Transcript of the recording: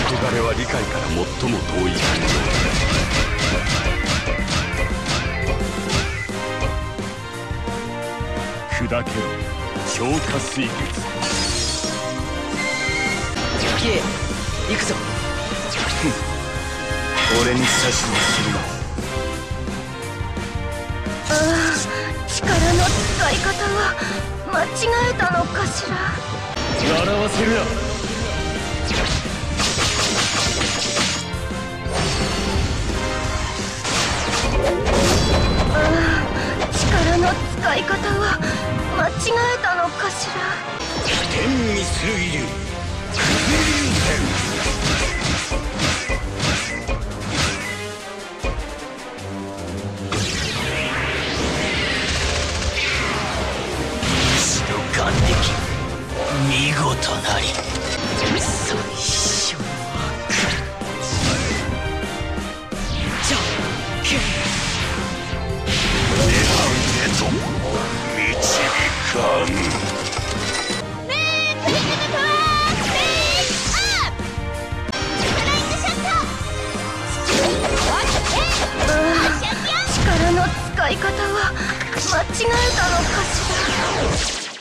憧れは理解から最も遠い。砕けろ超過水月。 キエ行くぞ。 俺に指図をするな。 力の使い方は間違えたのかしら。 笑わせるな。 力の使い方は間違えたのかしら。 天ミスルイリュウ眼力見事なり。最初は来る。じゃんけん涅槃へと導かん。 力の使い方は間違えたのかしら。